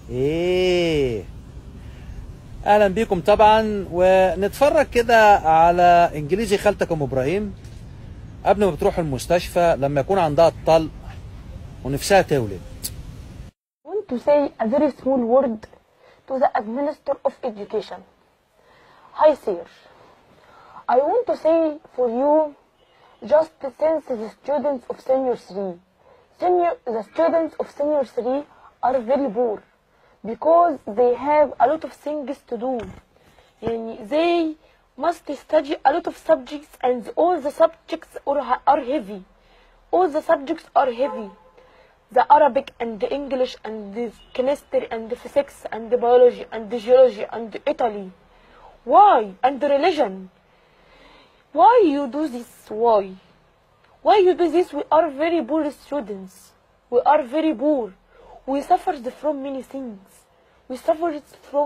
ايه، اهلا بيكم طبعا. ونتفرج كده على انجليزي خالتك ام ابراهيم قبل ما بتروح المستشفى لما يكون عندها الطلق ونفسها تولد. I want to say a very small word to the Minister of Education. Hi sir, I want to say for you, just since the students of senior 3, the students of senior 3 are very poor because they have a lot of things to do. They must study a lot of subjects and all the subjects are heavy. All the subjects are heavy. The Arabic and the English and the chemistry and the physics and the biology and the geology and the Italy. Why? And the religion. Why you do this? Why? Why you do this? We are very poor students. We are very poor. We suffered from many things. We suffered from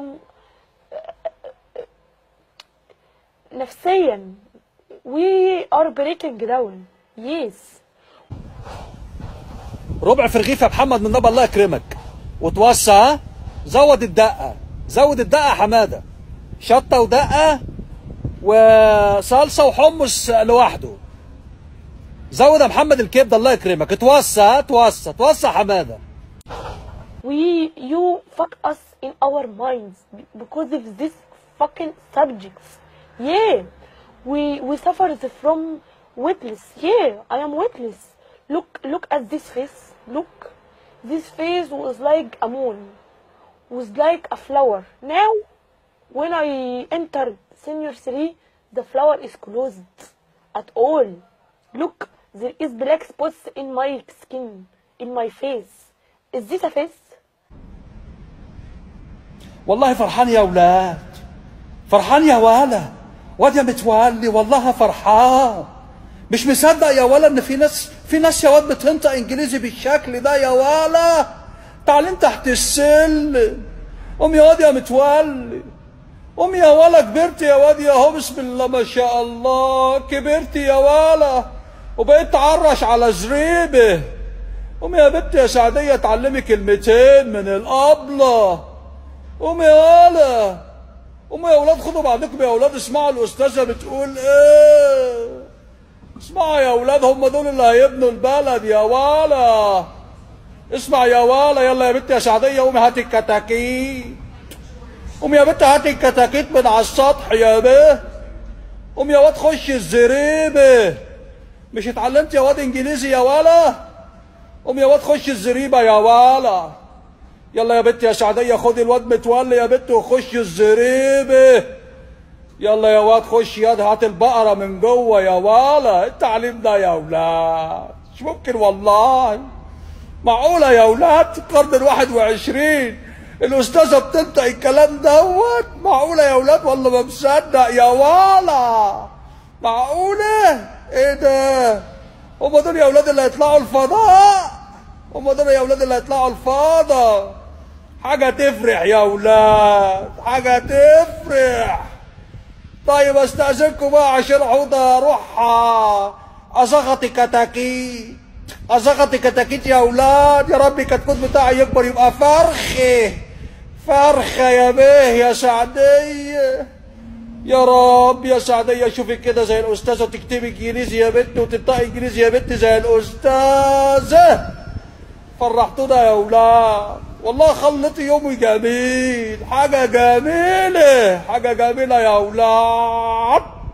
نفسيا. We are breaking down. Yes. ربع في رغيف يا محمد من نبى الله يكرمك وتوسع. ها؟ زود الدقه، زود الدقه يا حماده، شطه ودقه وصلصه وحمص لوحده. زود يا محمد الكبده الله يكرمك. توسع توسع توسع حماده. You fuck us in our minds because of this fucking subjects. Yeah, we suffered from weightless. Yeah, I am weightless. Look at this face. Look, this face was like a moon, was like a flower. Now, when I entered senior 3, the flower is closed at all. Look, there is black spots in my skin, in my face. Is this a face? والله فرحان يا ولاد، فرحان يا ولا، واد يا متولي والله فرحان. مش مصدق يا ولا ان في ناس يا واد بتنطق انجليزي بالشكل ده يا ولا. تعالين تحت السلم. قوم يا واد يا متولي، قوم يا ولا، كبرت يا واد يا هو، بسم الله ما شاء الله، كبرت يا ولا وبقيت تعرش على زريبه. قوم يا بنت يا سعديه اتعلمي كلمتين من الابله. قوم يا ولا، قوم يا ولاد، خدوا بعضكم يا ولاد، اسمعوا الاستاذه بتقول ايه. اسمعوا يا ولاد، هم دول اللي هيبنوا البلد يا ولا. اسمع يا ولا، يلا يا بنت يا سعديه قومي هاتي الكتاكيت. قومي يا بنت هاتي الكتاكيت من على السطح يا بيه. قومي يا واد خشي الزريبه. مش اتعلمت يا واد انجليزي يا ولا؟ قومي يا واد خشي الزريبه يا ولا. يلا يا بنت يا سعديه خدي الواد متولي يا بنت وخشي الزريبه. يلا يا واد خش ياد، هات البقره من جوه يا ولا. التعليم ده يا ولاد مش ممكن والله. معقوله يا ولاد في القرن ال21 الاستاذه بتنطق الكلام دوت؟ معقوله يا ولاد؟ والله ما مصدق يا ولا. معقوله؟ ايه ده؟ هم دول يا ولاد اللي هيطلعوا الفضاء؟ هم دول يا ولاد اللي هيطلعوا الفضاء؟ حاجه تفرح يا ولاد، حاجه تفرح. طيب استاذنكم بقى عشان حوضه اروح ازغط كتاكيت، ازغط كتاكيت يا ولاد. يا رب الكتكوت بتاعي يكبر يبقى فرخه، فرخه يا بيه يا سعديه. يا رب يا سعديه شوفي كده زي الاستاذه وتكتبي انجليزي يا بنت وتنطقي انجليزي يا بنت زي الاستاذه. فرحتونا يا ولاد والله، خليتي يومي جميل، حاجه جميله، حاجه جميله يا ولاد.